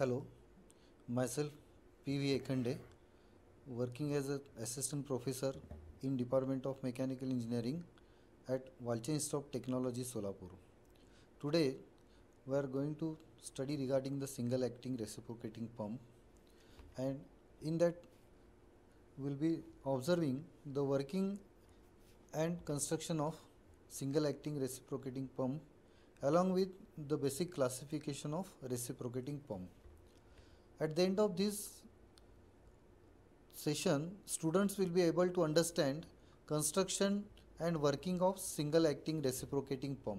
Hello, myself V Ekhande, working as an assistant professor in Department of Mechanical Engineering at Walchand of Technology, Solapur. Today, we are going to study regarding the single acting reciprocating pump, and in that we will be observing the working and construction of single acting reciprocating pump along with the basic classification of reciprocating pump. At the end of this session, students will be able to understand construction and working of single acting reciprocating pump.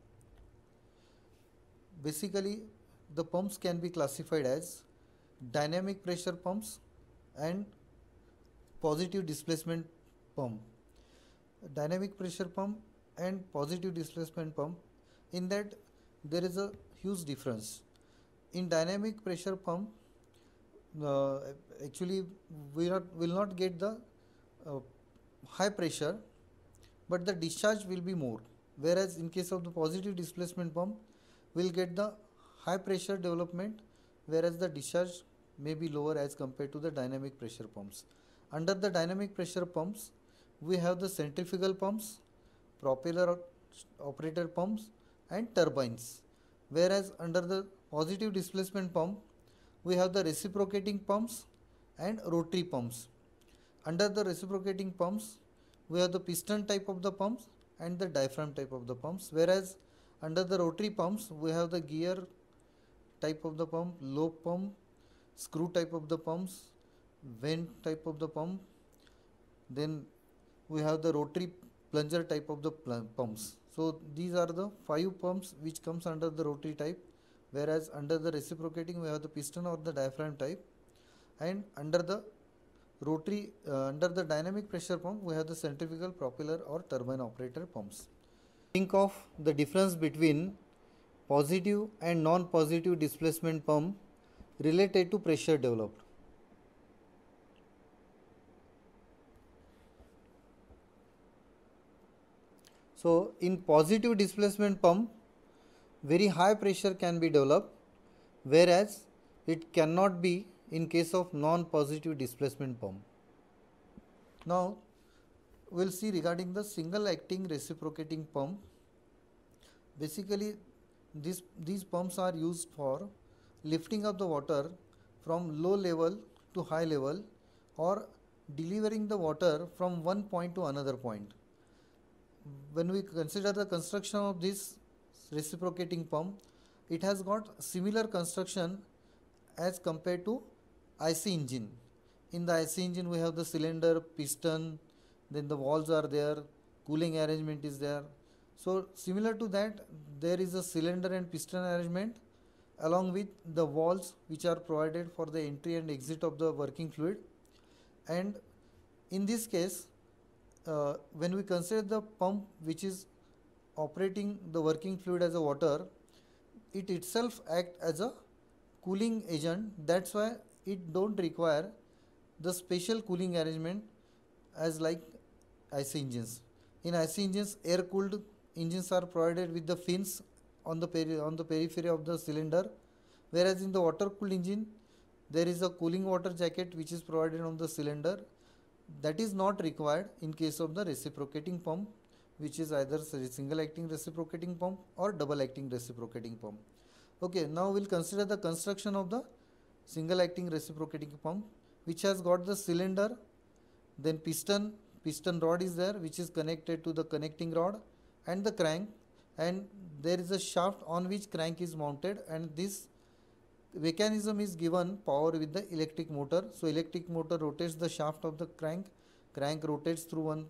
Basically, the pumps can be classified as dynamic pressure pumps and positive displacement pump. Dynamic pressure pump and positive displacement pump, in that there is a huge difference. In dynamic pressure pump, actually we will not get the high pressure, but the discharge will be more, whereas in case of the positive displacement pump we will get the high pressure development, whereas the discharge may be lower as compared to the dynamic pressure pumps. Under the dynamic pressure pumps, we have the centrifugal pumps, propeller operated pumps and turbines, whereas under the positive displacement pump we have the reciprocating pumps and rotary pumps. Under the reciprocating pumps we have the piston type of the pumps and the diaphragm type of the pumps, whereas under the rotary pumps we have the gear type of the pump, lobe pump, screw type of the pumps, vent type of the pump, then we have the rotary plunger type of the pumps. So these are the 5 pumps which comes under the rotary type, whereas under the reciprocating we have the piston or the diaphragm type, and under the rotary under the dynamic pressure pump we have the centrifugal, propeller or turbine operator pumps. Think of the difference between positive and non-positive displacement pump related to pressure developed. So in positive displacement pump, very high pressure can be developed, whereas it cannot be in case of non-positive displacement pump. Now we will see regarding the single acting reciprocating pump. Basically these pumps are used for lifting up the water from low level to high level or delivering the water from one point to another point. When we consider the construction of this reciprocating pump, it has got similar construction as compared to IC engine. In the IC engine we have the cylinder, piston, then the valves are there, cooling arrangement is there. So similar to that, there is a cylinder and piston arrangement along with the valves which are provided for the entry and exit of the working fluid. And in this case, when we consider the pump which is operating the working fluid as a water, it itself act as a cooling agent. That's why it don't require the special cooling arrangement as like IC engines. In IC engines, air cooled engines are provided with the fins on the periphery of the cylinder, whereas in the water cooled engine there is a cooling water jacket which is provided on the cylinder. That is not required in case of the reciprocating pump, which is either single acting reciprocating pump or double acting reciprocating pump. Okay, now we will consider the construction of the single acting reciprocating pump, which has got the cylinder, then piston rod is there which is connected to the connecting rod, and the crank, and there is a shaft on which crank is mounted, and this mechanism is given power with the electric motor. So electric motor rotates the shaft of the crank rotates through one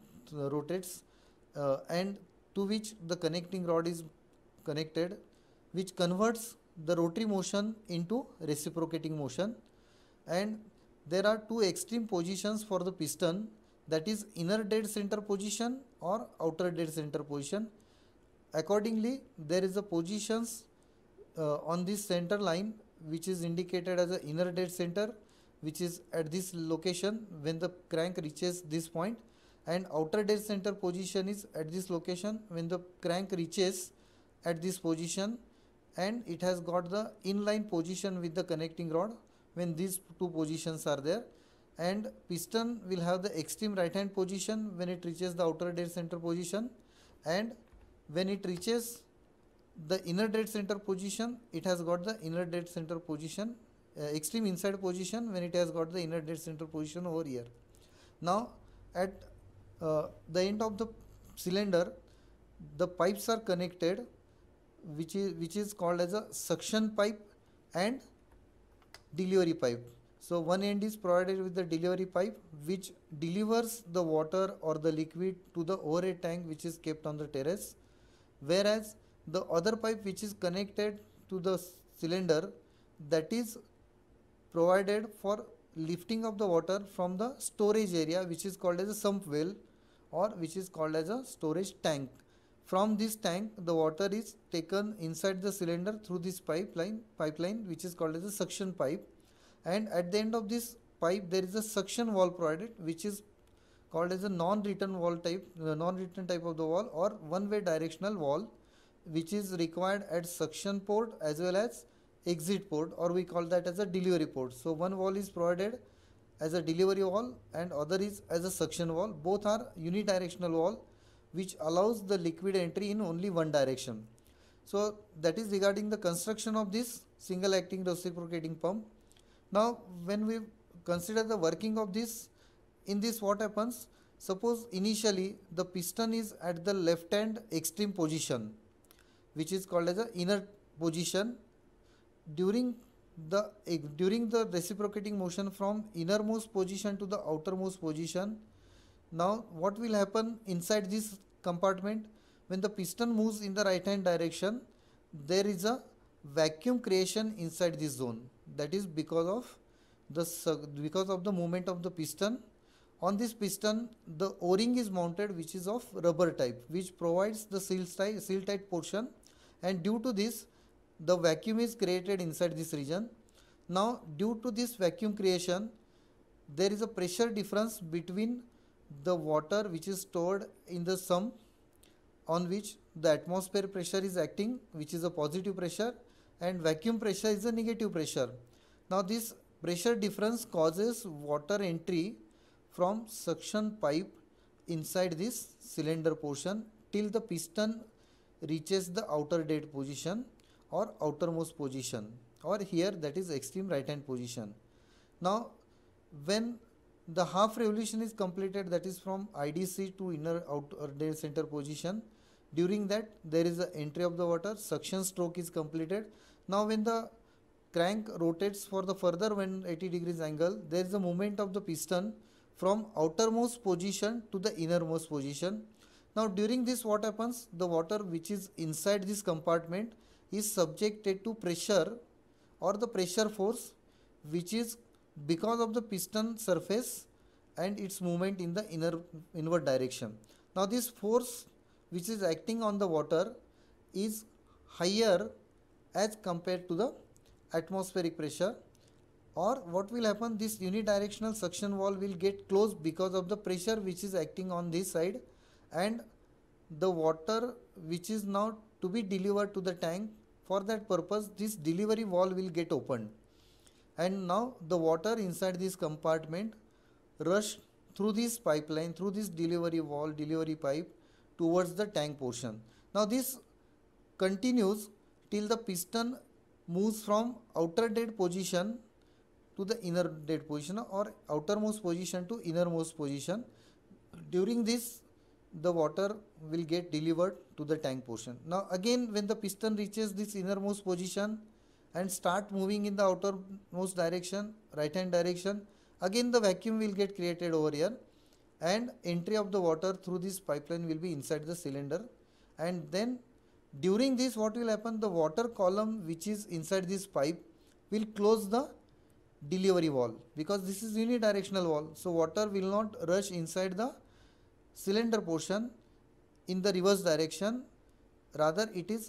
and to which the connecting rod is connected, which converts the rotary motion into reciprocating motion. And there are 2 extreme positions for the piston, that is inner dead center position or outer dead center position. Accordingly, there is a positions on this center line which is indicated as a inner dead center, which is at this location when the crank reaches this point, and outer dead center position is at this location when the crank reaches at this position and it has got the inline position with the connecting rod when these two positions are there, and piston will have the extreme right hand position when it reaches the outer dead center position, and when it reaches the inner dead center position, it has got the inner dead center position, extreme inside position when it has got the inner dead center position over here. Now at the end of the cylinder, the pipes are connected, which is called as a suction pipe and delivery pipe. So one end is provided with the delivery pipe, which delivers the water or the liquid to the overhead tank which is kept on the terrace, whereas the other pipe which is connected to the cylinder, that is provided for lifting of the water from the storage area which is called as a sump well, or which is called as a storage tank. From this tank, the water is taken inside the cylinder through this pipeline which is called as a suction pipe, and at the end of this pipe there is a suction valve provided, which is called as a non-return type of the valve, or one-way directional valve, which is required at suction port as well as exit port, or we call that as a delivery port. So one valve is provided as a delivery valve and other is as a suction valve. Both are unidirectional valve which allows the liquid entry in only one direction. So that is regarding the construction of this single acting reciprocating pump. Now when we consider the working of this, in this what happens, suppose initially the piston is at the left hand extreme position, which is called as a inner position. During the reciprocating motion from innermost position to the outermost position, now what will happen inside this compartment, when the piston moves in the right hand direction, there is a vacuum creation inside this zone. That is because of the movement of the piston. On this piston, the o-ring is mounted, which is of rubber type, which provides the seal tight portion, and due to this the vacuum is created inside this region. Now due to this vacuum creation, there is a pressure difference between the water which is stored in the sump, on which the atmosphere pressure is acting, which is a positive pressure, and vacuum pressure is a negative pressure. Now this pressure difference causes water entry from suction pipe inside this cylinder portion till the piston reaches the outer dead position or outermost position, or here that is extreme right hand position. Now when the half revolution is completed, that is from IDC to inner outer dead center position, during that there is a entry of the water, suction stroke is completed. Now when the crank rotates for the further 180 degrees angle, there is a movement of the piston from outermost position to the innermost position. Now during this what happens, the water which is inside this compartment is subjected to pressure or the pressure force, which is because of the piston surface and its movement in the inward direction. Now this force which is acting on the water is higher as compared to the atmospheric pressure, or what will happen, this unidirectional suction valve will get closed because of the pressure which is acting on this side, and the water which is now to be delivered to the tank, for that purpose this delivery valve will get opened, and now the water inside this compartment rush through this pipeline, through this delivery valve, delivery pipe towards the tank portion. Now this continues till the piston moves from outer dead position to the inner dead position, or outermost position to innermost position. During this the water will get delivered to the tank portion. Now again when the piston reaches this innermost position and start moving in the outermost direction, right hand direction, again the vacuum will get created over here, and entry of the water through this pipeline will be inside the cylinder, and then during this what will happen, the water column which is inside this pipe will close the delivery valve, because this is unidirectional valve, so water will not rush inside the cylinder portion in the reverse direction, rather it is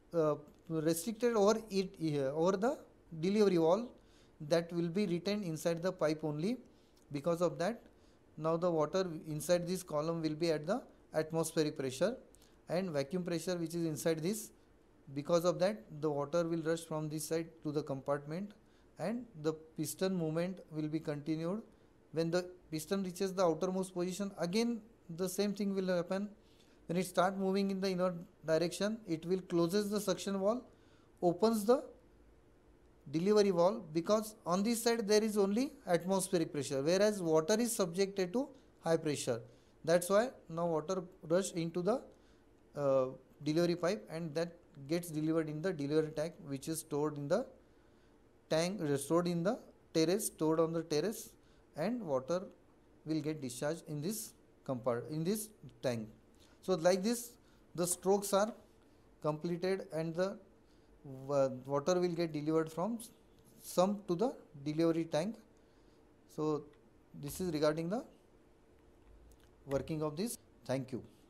restricted over the delivery valve that will be retained inside the pipe only. Because of that, now the water inside this column will be at the atmospheric pressure, and vacuum pressure which is inside this because of that the water will rush from this side to the compartment and the piston movement will be continued. When the piston reaches the outermost position, again the same thing will happen. When it start moving in the inner direction, it will closes the suction valve, opens the delivery valve, because on this side there is only atmospheric pressure, whereas water is subjected to high pressure. That's why now water rush into the delivery pipe, and that gets delivered in the delivery tank, which is stored in the tank, stored in the terrace, stored on the terrace, and water will get discharged in this in this tank. So like this the strokes are completed, and the water will get delivered from sump to the delivery tank. So this is regarding the working of this. Thank you.